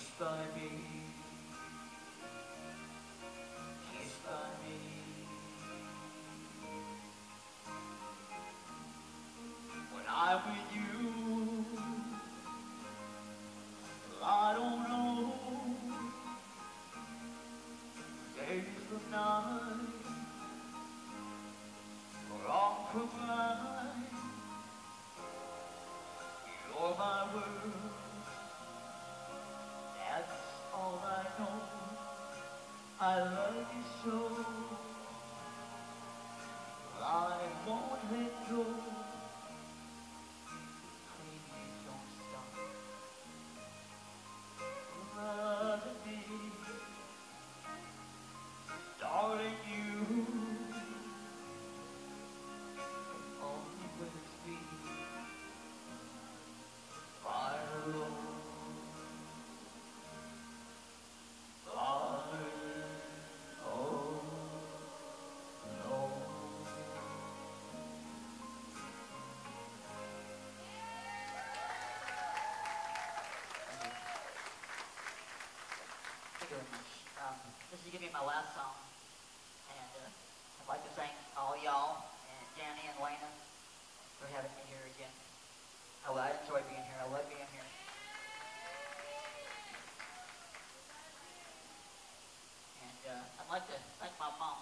kissed by me, kissed by me. When I'm with you, I don't know days from night, or wrong from right. You're my world, that's all I know. I love you so, I won't let go. Please don't stop loving me, darling. You only with me, fire alone. Thank you very much. This is going to be my last song, and I'd like to thank all y'all, and Danny and Lena, for having me here again. I enjoy being here. I love being here. And I'd like to thank my mom.